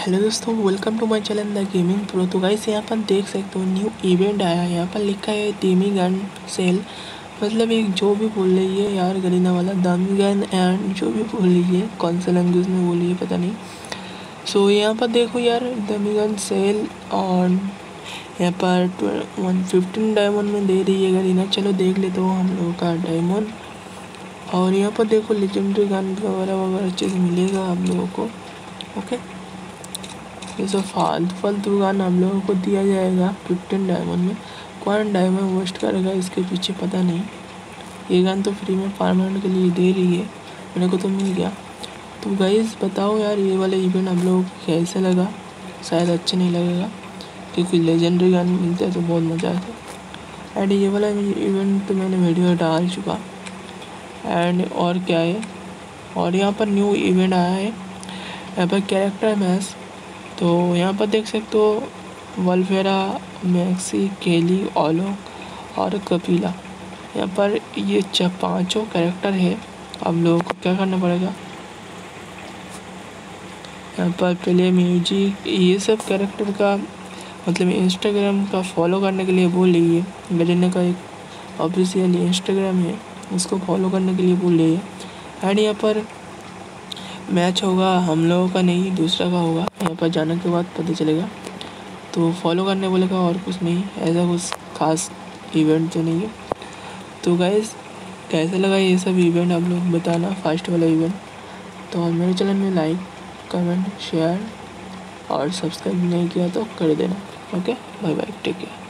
Hello दोस्तों, welcome to my channel the gaming pro. तो guys यहाँ पर देख सकते हो न्यू इवेंट आया है। यहाँ पर लिखा है दामी गन सेल, मतलब एक जो भी बोल रही है यार गरीना वाला दामी गन एंड जो भी बोल रही है, कौन सा लैंग्वेज में बोल रही है पता नहीं। सो यहाँ पर देखो यार दामी गन सेल और यहाँ पर 115 डायमंड में दे रही है गरीना। चलो देख लेते हो हम लोगों का डायमंड। और यहाँ पर देखो लेजेंडरी गन वगैरह वगैरह अच्छे से मिलेगा आप लोगों को। ओके, ये सब फालतू गन हम लोगों को दिया जाएगा 15 डायमंड में। कौन डायमंड वेस्ट करेगा इसके पीछे पता नहीं। ये गन तो फ्री में परमानेंट के लिए दे रही है, मेरे को तो मिल गया। तो गाइस बताओ यार ये वाला इवेंट आप लोगों को कैसे लगा। शायद अच्छा नहीं लगेगा क्योंकि लेजेंडरी गन मिलता है तो बहुत मज़ा आता है। एंड ये वाला इवेंट तो मैंने वीडियो डाल चुका। एंड और क्या है, और यहाँ पर न्यू इवेंट आया है यहाँ पर कैरेक्टर मैच। तो यहाँ पर देख सकते हो वल्फेरा, मैक्सी, केली, ओलो और कपिला। यहाँ पर ये पांचों कैरेक्टर है। अब लोगों को क्या करना पड़ेगा, यहाँ पर पहले म्यूजिक ये सब कैरेक्टर का मतलब इंस्टाग्राम का फॉलो करने के लिए बोल रही है। गरीना का एक ऑफिशियल इंस्टाग्राम है, उसको फॉलो करने के लिए बोल रही है। एंड यहाँ पर मैच होगा, हम लोगों का नहीं दूसरा का होगा। यहाँ पर जाने के बाद पता चलेगा। तो फॉलो करने बोलेगा और कुछ नहीं, ऐसा कुछ खास इवेंट तो नहीं है। तो गाइस कैसा लगा ये सब इवेंट आप लोग बताना, फर्स्ट वाला इवेंट। तो और मेरे चैनल में लाइक, कमेंट, शेयर और सब्सक्राइब नहीं किया तो कर देना। Okay, bye bye, take care.